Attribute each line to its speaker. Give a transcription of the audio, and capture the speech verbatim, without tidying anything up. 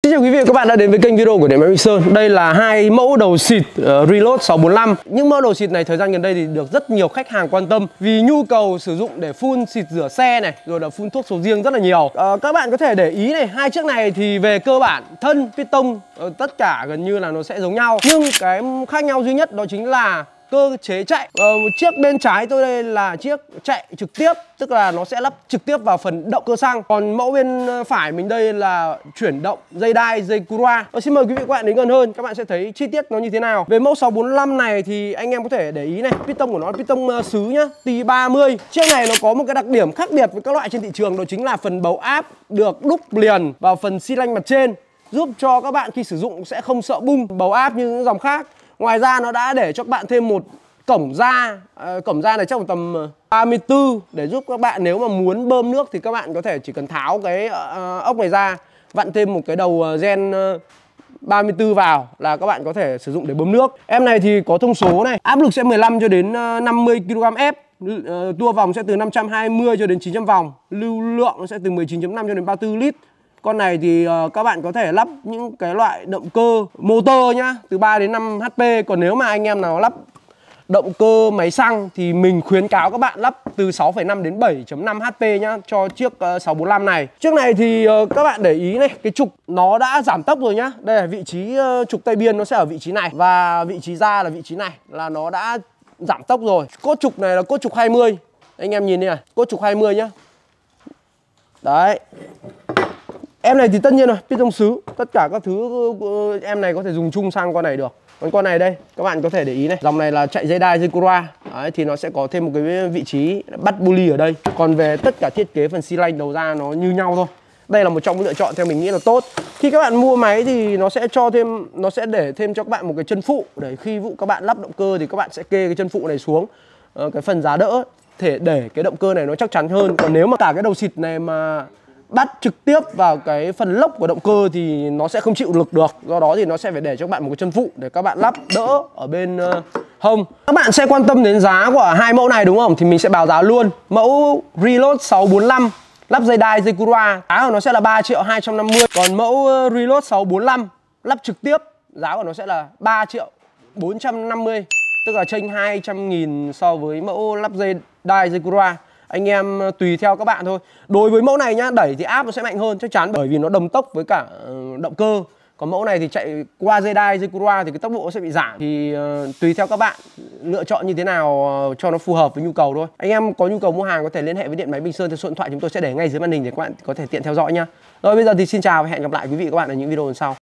Speaker 1: Xin chào quý vị và các bạn đã đến với kênh video của Điện Máy Bình Sơn. Đây là hai mẫu đầu xịt uh, Reload sáu bốn lăm. Những mẫu đầu xịt này thời gian gần đây thì được rất nhiều khách hàng quan tâm vì nhu cầu sử dụng để phun xịt rửa xe này, rồi là phun thuốc sầu riêng rất là nhiều. Uh, các bạn có thể để ý này, hai chiếc này thì về cơ bản thân piston uh, tất cả gần như là nó sẽ giống nhau, nhưng cái khác nhau duy nhất đó chính là cơ chế chạy. Ờ, chiếc bên trái tôi đây là chiếc chạy trực tiếp, tức là nó sẽ lắp trực tiếp vào phần động cơ xăng. Còn mẫu bên phải mình đây là chuyển động dây đai, dây Cura. Ờ, xin mời quý vị các bạn đến gần hơn, các bạn sẽ thấy chi tiết nó như thế nào. Về mẫu sáu bốn lăm này thì anh em có thể để ý này, piston của nó là piston uh, sứ nhá, T ba mươi. Chiếc này nó có một cái đặc điểm khác biệt với các loại trên thị trường, đó chính là phần bầu áp được đúc liền vào phần xi lanh mặt trên, giúp cho các bạn khi sử dụng sẽ không sợ bung bầu áp như những dòng khác. Ngoài ra nó đã để cho các bạn thêm một cổng da, à, cổng da này chắc tầm ba mươi tư để giúp các bạn nếu mà muốn bơm nước thì các bạn có thể chỉ cần tháo cái uh, ốc này ra, vặn thêm một cái đầu uh, gen uh, ba mươi tư vào là các bạn có thể sử dụng để bơm nước. Em này thì có thông số này, áp lực sẽ mười lăm cho đến năm mươi ki lô gam ép, uh, tua vòng sẽ từ năm trăm hai mươi cho đến chín trăm vòng, lưu lượng nó sẽ từ mười chín phẩy năm cho đến ba mươi tư lít. Con này thì uh, các bạn có thể lắp những cái loại động cơ motor nhá, từ ba đến năm hát pê. Còn nếu mà anh em nào lắp động cơ máy xăng thì mình khuyến cáo các bạn lắp từ sáu phẩy năm đến bảy phẩy năm hát pê nhá, cho chiếc uh, sáu bốn lăm này. Chiếc này thì uh, các bạn để ý này, cái trục nó đã giảm tốc rồi nhá. Đây là vị trí uh, trục tay biên nó sẽ ở vị trí này, và vị trí da là vị trí này, là nó đã giảm tốc rồi. Cốt trục này là cốt trục hai mươi. Anh em nhìn đi này, cốt trục hai mươi nhá. Đấy. Em này thì tất nhiên rồi, piston sứ, tất cả các thứ em này có thể dùng chung sang con này được. Còn con này đây, các bạn có thể để ý này, dòng này là chạy dây đai, dây Cura. Đấy, thì nó sẽ có thêm một cái vị trí bắt pulley ở đây. Còn về tất cả thiết kế phần xi lanh đầu ra nó như nhau thôi. Đây là một trong những lựa chọn theo mình nghĩ là tốt. Khi các bạn mua máy thì nó sẽ cho thêm, nó sẽ để thêm cho các bạn một cái chân phụ, để khi vụ các bạn lắp động cơ thì các bạn sẽ kê cái chân phụ này xuống, cái phần giá đỡ, thể để cái động cơ này nó chắc chắn hơn. Còn nếu mà cả cái đầu xịt này mà bắt trực tiếp vào cái phần lốc của động cơ thì nó sẽ không chịu lực được. Do đó thì nó sẽ phải để cho các bạn một cái chân phụ để các bạn lắp đỡ ở bên uh, hông. Các bạn sẽ quan tâm đến giá của hai mẫu này đúng không? Thì mình sẽ báo giá luôn. Mẫu Reload sáu bốn lăm lắp dây đai, dây Cura, giá của nó sẽ là ba triệu hai trăm năm mươi. Còn mẫu Reload sáu bốn lăm lắp trực tiếp, giá của nó sẽ là ba triệu bốn trăm năm mươi. Tức là chênh hai trăm nghìn so với mẫu lắp dây đai, dây Cura. Anh em tùy theo các bạn thôi. Đối với mẫu này nhá, đẩy thì áp nó sẽ mạnh hơn chắc chắn, bởi vì nó đồng tốc với cả uh, động cơ. Còn mẫu này thì chạy qua dây đai, dây Cura thì cái tốc độ nó sẽ bị giảm. Thì uh, tùy theo các bạn lựa chọn như thế nào uh, cho nó phù hợp với nhu cầu thôi. Anh em có nhu cầu mua hàng có thể liên hệ với Điện Máy Bình Sơn theo số điện thoại chúng tôi sẽ để ngay dưới màn hình để các bạn có thể tiện theo dõi nhá. Rồi bây giờ thì xin chào và hẹn gặp lại quý vị và các bạn ở những video lần sau.